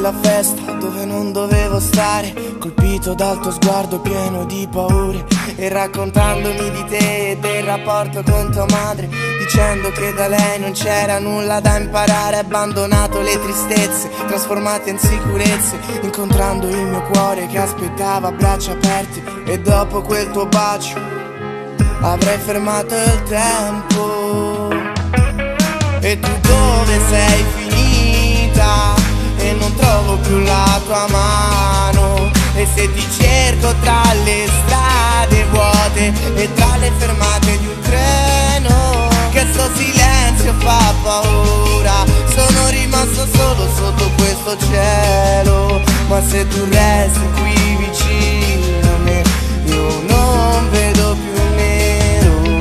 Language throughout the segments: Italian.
quella festa dove non dovevo stare, colpito dal tuo sguardo pieno di paure, e raccontandomi di te e del rapporto con tua madre, dicendo che da lei non c'era nulla da imparare, abbandonato le tristezze trasformate in sicurezze, incontrando il mio cuore che aspettava a braccia aperte. E dopo quel tuo bacio avrei fermato il tempo. E tu dove sei finita? E non trovo più la tua mano. E se ti cerco tra le strade vuote e tra le fermate di un treno, che sto silenzio fa paura. Sono rimasto solo sotto questo cielo, ma se tu resti qui vicino a me, io non vedo più nero.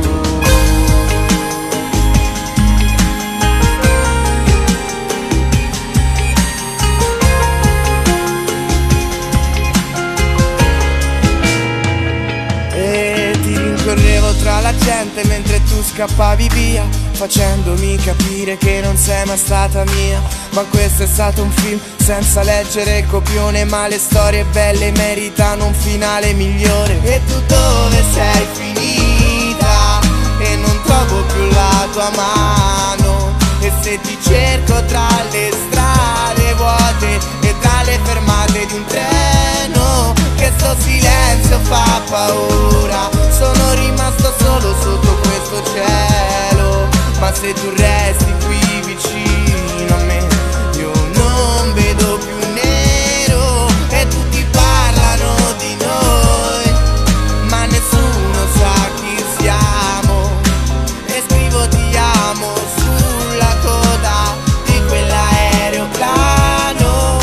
E ti rincorrevo tra la gente mentre tu scappavi via, facendomi capire che non sei mai stata mia. Ma questo è stato un film senza leggere il copione, ma le storie belle meritano un finale migliore. E tu dove sei finita? E non trovo più la tua mano. E se ti cerco tra le strade vuote e tra le fermate di un treno, che sto silenzio fa paura. Sono rimasto solo sotto questo cielo, ma se tu resti qui vicino a me, io non vedo più nero. E tutti parlano di noi, ma nessuno sa chi siamo. E scrivo ti amo sulla coda di quell'aeroplano.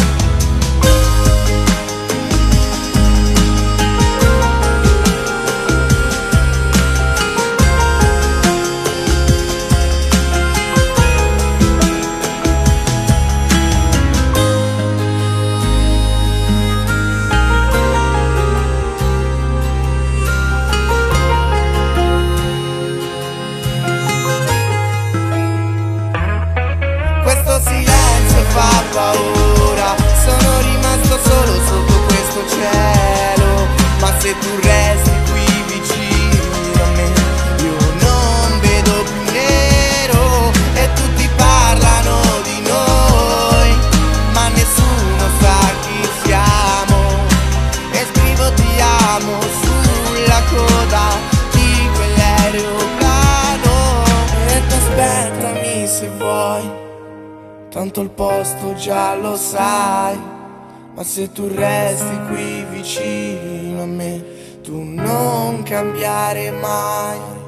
Questo silenzio fa paura. Sono rimasto solo sotto questo cielo, ma se tu resti qui vicino a me, io non vedo più nero. E tutti parlano di noi, ma nessuno sa chi siamo. E scrivo ti amo sulla coda di quell'aeroplano. E tu aspettami se vuoi, tanto il posto già lo sai. Ma se tu resti qui vicino a me, tu non cambiare mai.